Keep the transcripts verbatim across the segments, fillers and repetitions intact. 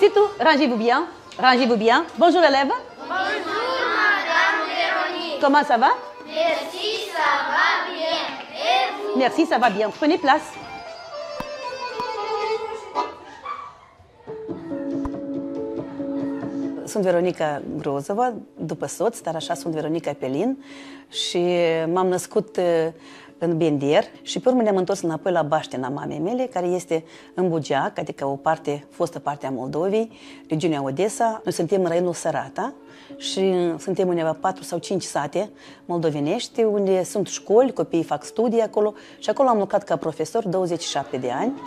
surtout, rangez-vous bien. Rangez-vous bien. Bonjour élèves. Bonjour Madame Véronique. Comment ça va? Merci, ça va bien. Et vous? Merci, ça va bien. Prenez place. Sunt Veronica Grozova, după soț, dar așa sunt Veronica Pelin și m-am născut în Bendier și pe urmă ne-am întors înapoi la Baștina mamei mele, care este în Bugeac, adică o parte, fostă parte a Moldovei, regiunea Odessa. Noi suntem în raionul Sărata și suntem undeva patru sau cinci sate moldovenești, unde sunt școli, copiii fac studii acolo și acolo am lucrat ca profesor douăzeci și șapte de ani.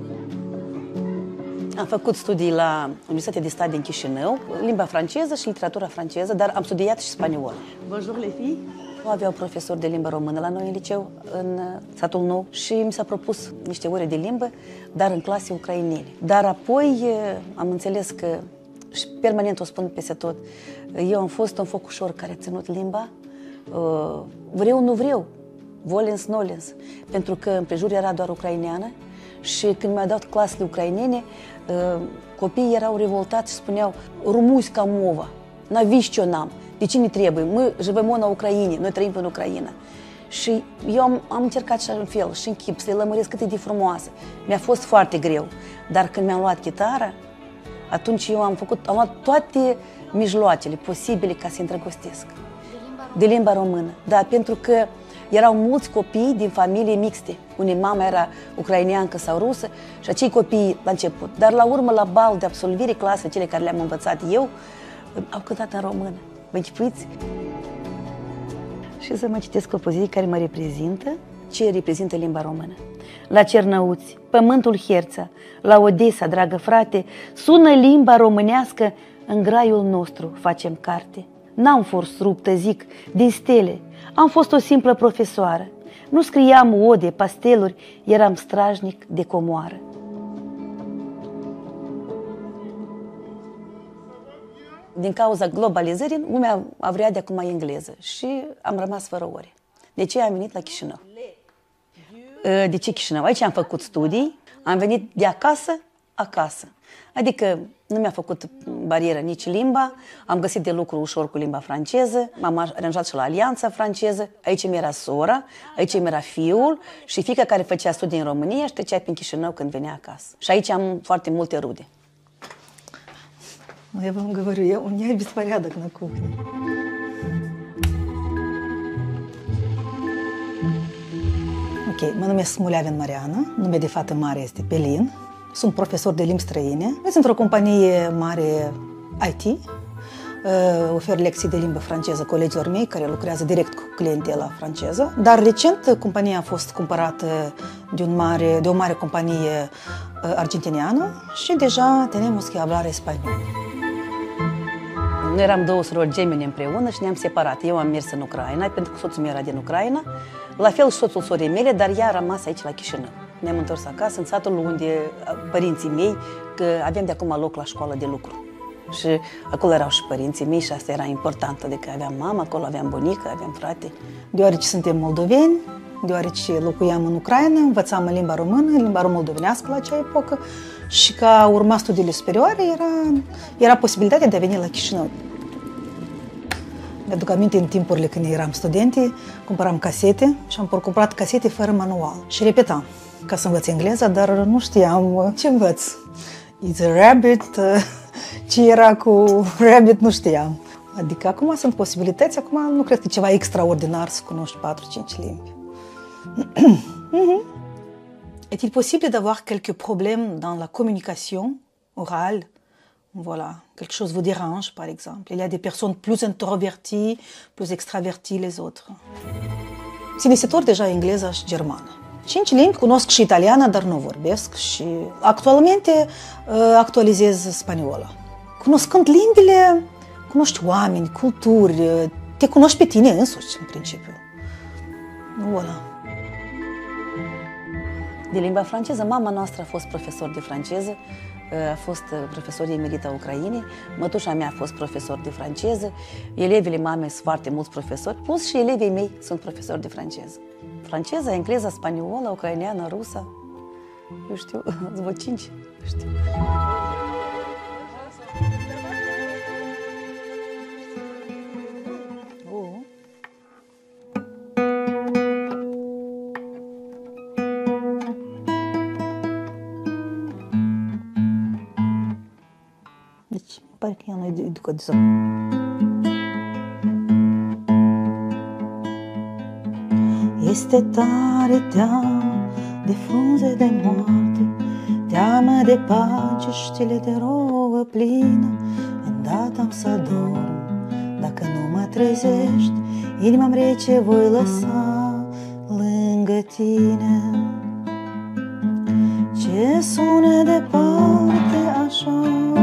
Am făcut studii la Universitatea de Stat din Chișinău, limba franceză și literatura franceză, dar am studiat și spaniolă. Bonjour les filles! Nu aveau profesor de limbă română la noi în liceu, în satul nou, și mi s-a propus niște ore de limbă, dar în clase ucrainene. Dar apoi am înțeles că, și permanent o spun peste tot, eu am fost un focușor care a ținut limba, vreau, nu vreau, volens, nolens, pentru că împrejur era doar ucraineană. Și când mi-au dat clasele ucrainene, copiii erau revoltați și spuneau Rumușca mova, navișcio n-am, de ce ne trebuie? Мы живем на Ucraine, noi trăim în Ucraina. Și eu am, am încercat și în fel, și în chip, să-i lămuresc cât e de frumoasă. Mi-a fost foarte greu, dar când mi-am luat chitara, atunci eu am făcut, am luat toate mijloacele posibile ca să-i îndrăgostesc. De limba română, da, pentru că erau mulți copii din familii mixte, unde mama era ucraineancă sau rusă și acei copii la început. Dar la urmă, la bal de absolvire, clasele, cele care le-am învățat eu, au cântat în română. Vă închipuiți? Și să mă citesc o poezie care mă reprezintă. Ce reprezintă limba română? La Cernăuți, pământul Herța, la Odessa, dragă frate, sună limba românească, în graiul nostru facem carte. N-am fost ruptă, zic, din stele, am fost o simplă profesoară. Nu scriam ode, pasteluri, eram strajnic de comoară. Din cauza globalizării, lumea a vrea de acum engleză și am rămas fără ore. De ce am venit la Chișinău? De ce Chișinău? Aici am făcut studii, am venit de acasă, acasă. Adică nu mi-a făcut barieră nici limba, am găsit de lucru ușor cu limba franceză, m-am aranjat și la Alianța franceză, aici mi era sora, aici mi era fiul și fiica care făcea studii în România și trecea prin Chișinău când venea acasă. Și aici am foarte multe rude. Я вам говорю, я, у меня беспорядок на кухне. Ok, mă numesc Smuleavin Mariana, nume de fată mare este Pelin. Sunt profesor de limbi străine. Sunt într-o companie mare I T. Uh, ofer lecții de limbă franceză colegilor mei care lucrează direct cu clientela franceză. Dar recent compania a fost cumpărată de, un mare, de o mare companie uh, argentiniană și deja tenemos que hablar español. Noi eram două surori gemene împreună și ne-am separat. Eu am mers în Ucraina, pentru că soțul meu era din Ucraina, la fel și soțul sorii mele, dar ea a rămas aici la Chișinău. Ne-am întors acasă, în satul unde părinții mei, că aveam de acum loc la școală de lucru. Și acolo erau și părinții mei și asta era important, adică aveam mama, acolo aveam bunică, aveam frate. Deoarece suntem moldoveni, deoarece locuiam în Ucraina, învățam în limba română, limba moldovenească la acea epocă și ca urma studiile superioare era, era posibilitatea de a veni la Chișinău. Mi-aduc aminte în timpurile când eram studente, cumpăram casete și am cumpărat casete fără manual și repetam ca să învăț engleza, dar nu știam ce învăț. It's a rabbit, ce era cu rabbit nu știam. Adică acum sunt posibilități, acum nu cred că e ceva extraordinar să cunoști patru cinci limbi. Est-il possible d'avoir quelques problèmes dans la communication orale? Voilà, quelque chose vous dérange, par exemple. Il y a des personnes plus introverties, plus extraverties les autres. Ținisitor deja engleza și germană. Cinci limbi, cunosc și italiana, dar nu vorbesc și actualmente actualizez spaniola. Cunoscând limbile, cunoști oameni, culturi, te cunoști pe tine însuși, în principiu. Voilà. De limba franceză, mama noastră a fost profesor de franceză, a fost profesor emerit a Ucrainei, mătușa mea a fost profesor de franceză, elevii mamei sunt foarte mulți profesori, plus și elevii mei sunt profesori de franceză. Franceza, engleza, spaniola, ucraineană, rusă, eu știu, vă cinci, știu. pare că ea nu e educă de Este tare teamă de frunze de moarte, teamă de pageștile de rouă plină. Îndată am să dorm, dacă nu mă trezești, inima-mi rece voi lăsa lângă tine. Ce sună departe așa,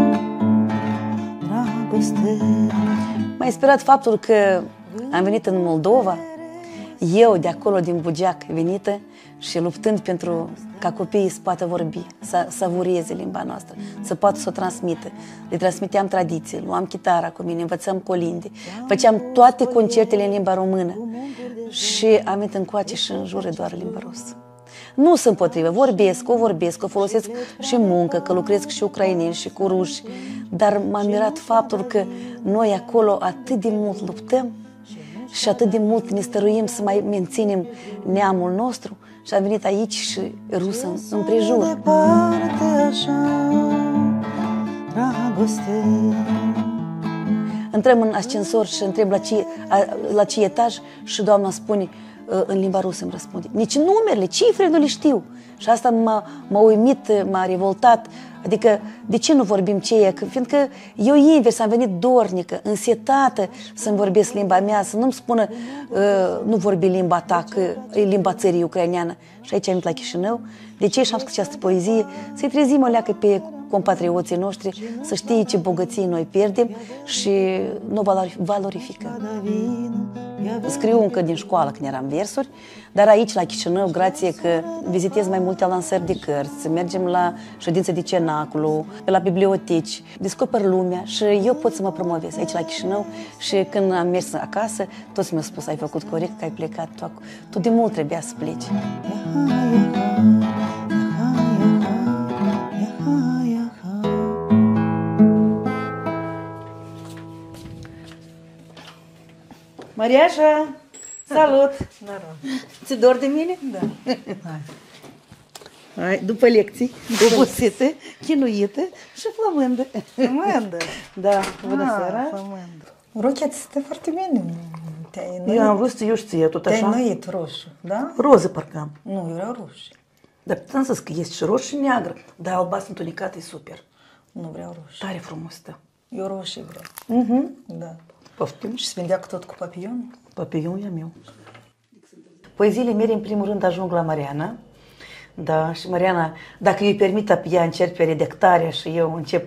dragoste. M-a inspirat faptul că am venit în Moldova, eu de acolo, din Bugeac, venită și luptând pentru ca copiii să poată vorbi, să savureze limba noastră, să poată să o transmită. Le transmiteam tradiții, luam chitara cu mine, învățăm colinde, făceam toate concertele în limba română și am venit încoace și în jură doar limba rusă. Nu sunt împotrivă, vorbesc, o vorbesc, o folosesc și muncă, că lucrez și ucraineni și cu ruși, dar m-a mirat faptul că noi acolo atât de mult luptăm și atât de mult ne stăruim să mai menținem neamul nostru și am venit aici și rusă în împrejur. Intrăm în ascensor și întreb la ce, la ce etaj și doamna spune în limba rusă, îmi răspunde. Nici numerele, cifrele nu le știu. Și asta m-a, m-a uimit, m-a revoltat. Adică, de ce nu vorbim ce e? Fiindcă eu invers am venit dornică, însetată să-mi vorbesc limba mea, să nu-mi spună uh, nu vorbi limba ta, că e limba țării ucraineană. Și aici am venit la Chișinău. De ce și-am scris această poezie? Să-i trezim o leacă pe compatrioții noștri, să știe ce bogății noi pierdem și nu valorificăm. Scriu încă din școală când eram versuri, dar aici la Chișinău, grație că vizitez mai multe lansări de cărți, mergem la ședințe de cenaclu, la biblioteci, descoper lumea și eu pot să mă promovez aici la Chișinău și când am mers acasă, toți mi-au spus, ai făcut corect, că ai plecat, tu, tu de mult trebuia să pleci. Mariașa, salut! Ți dor de mine? Da. Hai. Hai, după lecții, obosită, chinuită și flămândă. Flămândă? Da, bună ah, seara. Flămândă. Rochia ți stă foarte bine. Te-ai eu am vrut să eu și ție, tot așa. Te-ai înnoit roșu, da? Roză parcă am. Nu, eu vreau roșu. Dar ți-am zis că este și roșu și neagră, dar albastru întunecat e super. Nu vreau roșu. Tare frumos stă. Eu roșu vreau. Uh-huh. Da. Poftim. Și se vindea cu tot cu papion? Papion e meu. Poeziile mele, în primul rând, ajung la Mariana. Da, și Mariana, dacă îi permit, ea încep pe redactarea și eu încep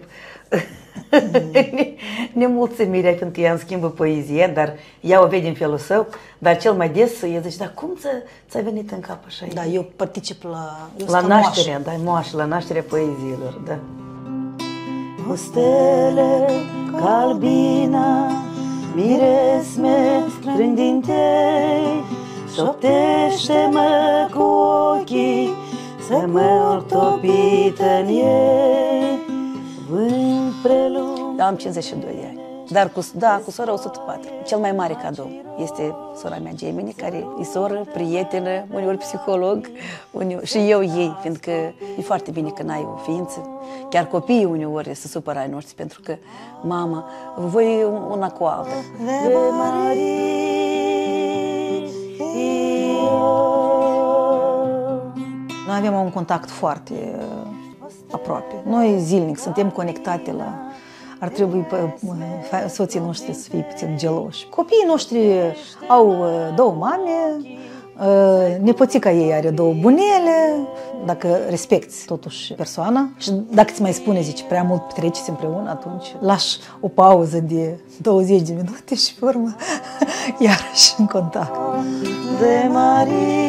nemulțumirea, pentru că ea îmi schimbă poezie, dar ea o vede în felul său, dar cel mai des ea zice, dar cum ți-a venit în cap așa? Da, eu particip la... Eu la nașterea, da, moașă, la nașterea poeziilor, da. O stele ca albina, miresme strâng din tei, șoptește-mă cu ochii, să mă topit în ei, vânt prelung. Da, am cincizeci și doi de ani, dar cu, da, cu sora o sută patru. Cel mai mare cadou este sora mea Gemini, care e soră, prietenă, uneori psiholog, uneori, și eu ei, fiindcă e foarte bine când ai o ființă. Chiar copiii uneori se supără ai noștri, pentru că mama, voi una cu alta. Noi avem un contact foarte aproape. Noi zilnic suntem conectate la... Ar trebui soții noștri să fie puțin geloși. Copiii noștri au două mame, nepoțica ei are două bunele, dacă respecti totuși persoana și dacă îți mai spune, zice, prea mult petreceți împreună, atunci lași o pauză de douăzeci de minute și pe urmă iarăși în contact. De Marie.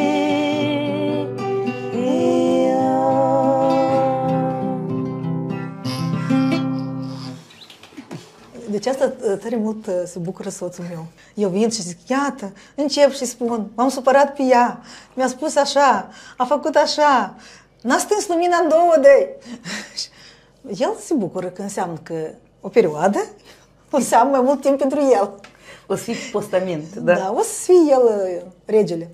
Deci asta tare mult se bucură soțul meu. Eu vin și zic, iată, încep și spun, m-am supărat pe ea, mi-a spus așa, a făcut așa, n-a stâns lumina în două de... El se bucură că înseamnă că o perioadă o să am mai mult timp pentru el. O să fii postament, da? Da, o să fie el regele.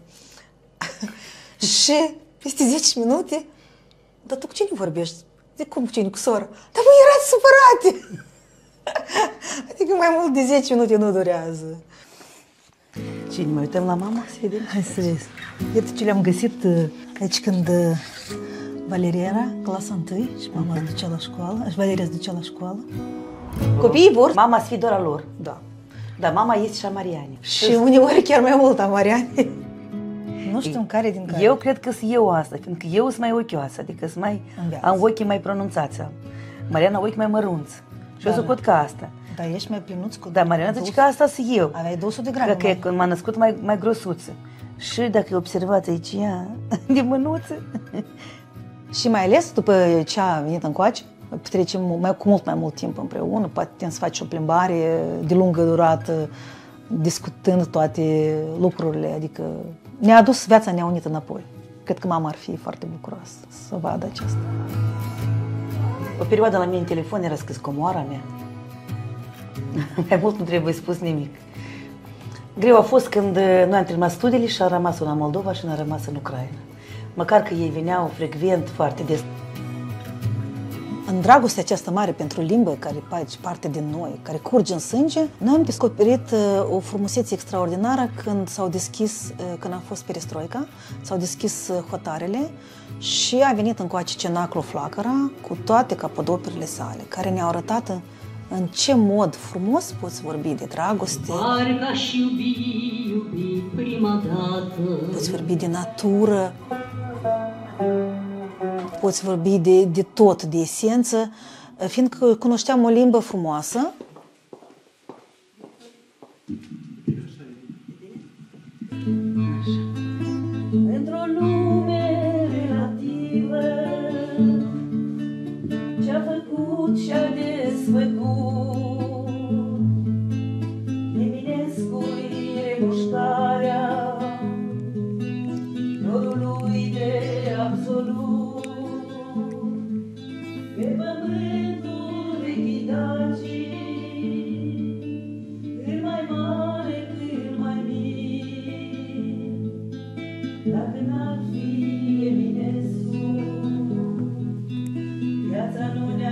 Și peste zece minute, dar tu cu cine vorbești? Zic, cum cu cine? Cu sora. Dar voi erați supărate! Adică mai mult de zece minute nu durează. Cine, mai uităm la mama să vedem? Hai să vezi. Iată ce le-am găsit aici când Valeria era clasa întâi și mama se ducea la școală, și Valeria se ducea la școală. Copiii vor... Mama să fie doar a lor. Da. Dar mama este și a Marianei. Și uneori chiar mai mult a Marianei. Nu știu în care din care. Eu cred că sunt eu asta, fiindcă eu sunt mai ochioasă, adică sunt mai, am ochii mai pronunțați. Mariana ochi mai mărunți. Și eu sunt ca asta. Dar ești mai plinuț cu... Da, Mariana zice că asta sunt eu. Aveai două sute de grame. Că când m-a născut mai, mai grosuță. Și dacă observați aici ea, de mânuță. Și mai ales după ce a venit încoace, petrecem mai, cu mult mai mult timp împreună, poate putem să faci o plimbare de lungă durată, discutând toate lucrurile, adică ne-a adus viața, ne-a unit înapoi. Cred că mama ar fi foarte bucuroasă să vadă aceasta. O perioadă la mine în telefon era scris comoara mea. Mai mult nu trebuie spus nimic. Greu a fost când noi am terminat studiile și a rămas una în Moldova și a rămas în Ucraina. Măcar că ei veneau frecvent, foarte des. În dragostea aceasta mare pentru limbă, care face parte din noi, care curge în sânge, noi am descoperit o frumusețe extraordinară când s-au deschis, când a fost perestroica, s-au deschis hotarele și a venit încoace Cenaclu Flacăra cu toate capodoperile sale, care ne-au arătat în ce mod frumos poți vorbi de dragoste, poți vorbi de natură, poți vorbi de, de tot, de esență, fiindcă cunoșteam o limbă frumoasă. Într-o lume relativă, ce-a făcut și-a desfăcut, Eminescu-i remușcarea dorului de absolut. Pe pământul echidacii, cât mai mare, cât mai mic, dacă n-ar fi Eminescu, viața nu ne